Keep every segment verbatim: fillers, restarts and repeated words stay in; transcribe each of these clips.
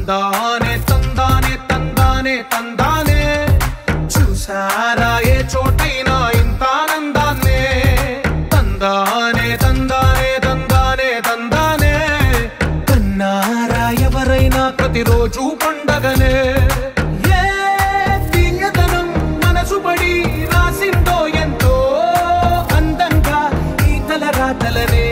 తందానే తందానే తందానే తందానే చూసారా ఏ చోటైనా ఇంత ఆనందాన్నే తందానే తందానే తందానే తందానే కన్నారా ఎవరైనా ప్రతిరోజు పండగనే ఏ తీయదనం మనసు పడి రాసిందో ఎంతో అందంగా ఈ తల రాతలనే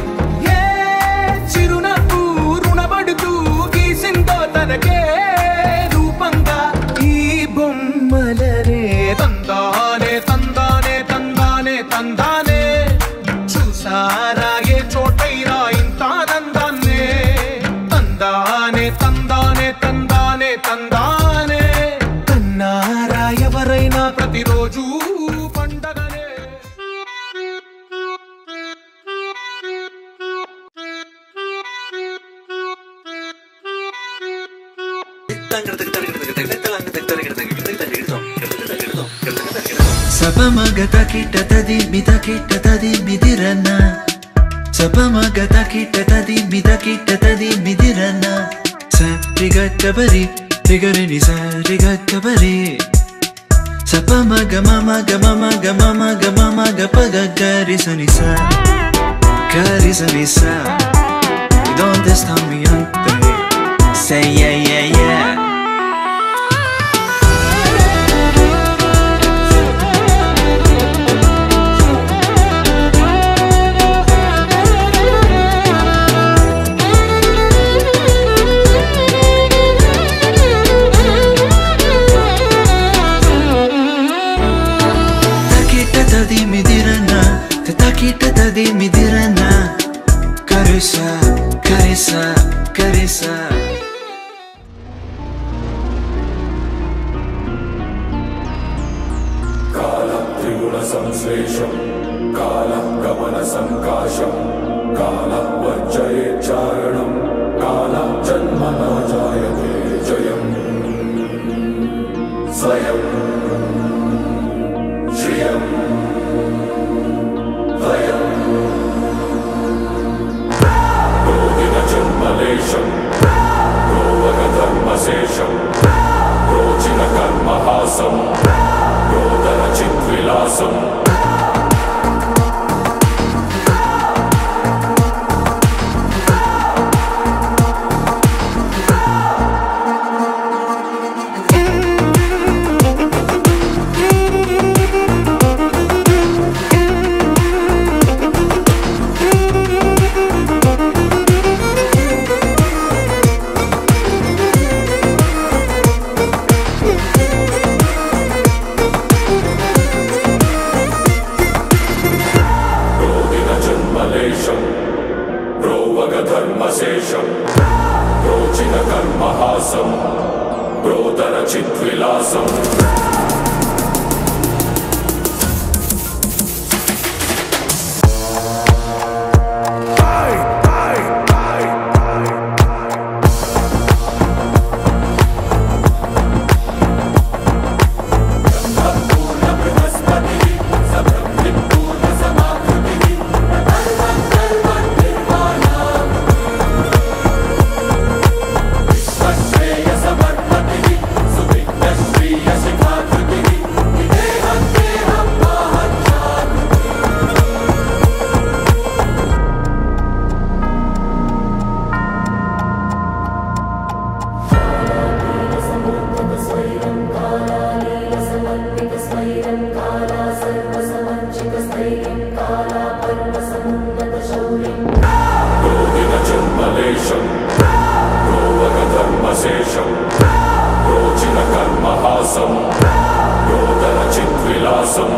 తనకే రూపంగా ఈ బొమ్మలనే తందానే తందానే తందానే తందానే చూసారా ఏ చోటైనా ఇంత ఆనందాన్నే తందానే తందానే తందానే తందానే కన్నారా ఎవరైనా ప్రతిరోజు పండగనే Sapamaga kita tadi mita kita tadi midirana Sapamaga kita tadi mita kita tadi midirana Sa rigatta bari rigarini sa rigatta bari Sapamaga mama ga mama ga mama ga mama ga paga gari sanisa Gari sanisa Donde sta mi ante Say yeah yeah yeah Kita tadi midirana Karisa, karisa, karisa Kala triguna samslesham Kala gamana samkasham Kala vajjaye charanam Kala janmana jayate jayam Swayam Shriyam Janmalesham, Rovaga Dharmasesham, Rojina Karmahasam, Rodana Chitvilasam. Dharmasesham, Rojina Karmahasam, Rodana Chitvilasam. Rojina Karmahasam, Rodana Chitvilasam.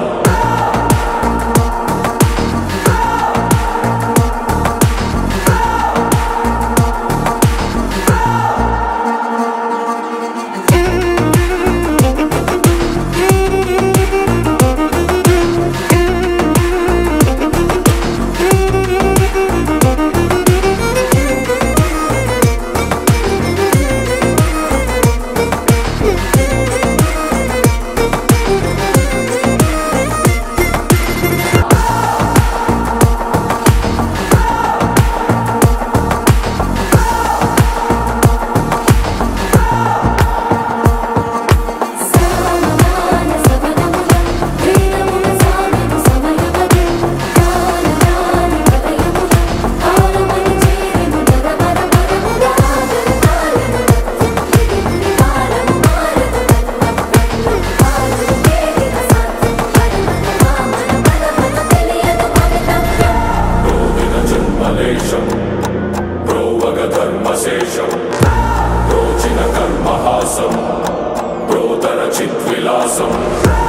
अशेषं रोचिन कर्महासं प्रोतरचिद्विलासम्